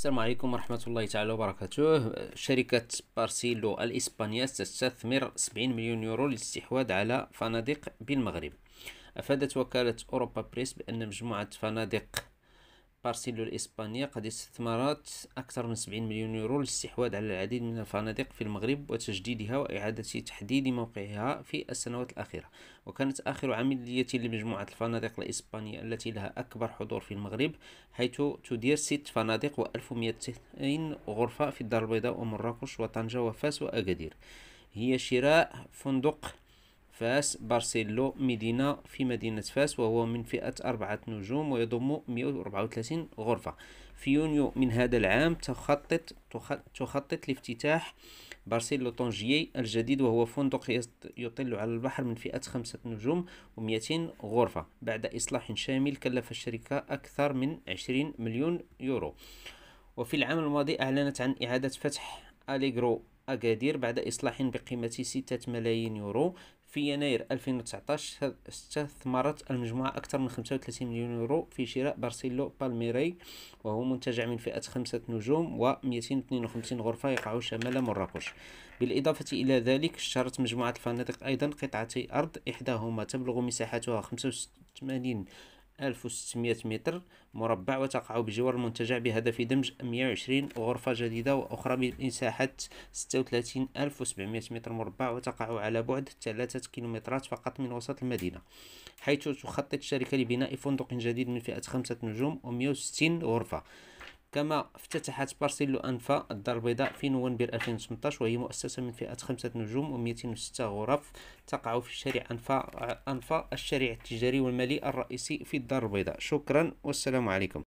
السلام عليكم ورحمة الله تعالى وبركاته. شركة بارسيلو الإسبانية تستثمر 70 مليون يورو للاستحواذ على فنادق بالمغرب. أفادت وكالة أوروبا بريس بأن مجموعة فنادق بارسيلو الإسبانية قد استثمرت أكثر من 70 مليون يورو للاستحواذ على العديد من الفنادق في المغرب وتجديدها وإعادة تحديد موقعها في السنوات الأخيرة. وكانت آخر عملية لمجموعة الفنادق الإسبانية التي لها أكبر حضور في المغرب، حيث تدير 6 فنادق و1200 غرفة في الدار البيضاء ومراكش وطنجة وفاس وأكادير، هي شراء فندق فاس بارسيلو مدينة في مدينة فاس، وهو من فئة 4 نجوم ويضم 134 غرفة. في يونيو من هذا العام تخطط لافتتاح بارسيلو طنجيي الجديد، وهو فندق يطل على البحر من فئة 5 نجوم و200 غرفة بعد إصلاح شامل كلف الشركة أكثر من 20 مليون يورو. وفي العام الماضي أعلنت عن إعادة فتح أليغرو أكادير بعد إصلاح بقيمة 6 ملايين يورو. في يناير 2019 استثمرت المجموعة أكثر من 35 مليون يورو في شراء بارسيلو بالميري، وهو منتجع من فئة 5 نجوم و252 غرفة يقع شمال مراكش. بالإضافة إلى ذلك اشترت مجموعة الفنادق أيضا قطعتي أرض، إحداهما تبلغ مساحتها 85 1600 متر مربع وتقع بجوار المنتجع، بهدف دمج 120 غرفة جديدة وأخرى بمساحة 36700 متر مربع وتقع على بعد 3 كيلومترات فقط من وسط المدينة، حيث تخطط الشركة لبناء فندق جديد من فئة 5 نجوم و160 غرفة. كما افتتحت بارسيلو أنفا الدار البيضاء في نوفمبر 2018، وهي مؤسسة من فئة 5 نجوم و206 غرف تقع في شارع أنفا الشارع التجاري والمالي الرئيسي في الدار البيضاء. شكرا والسلام عليكم.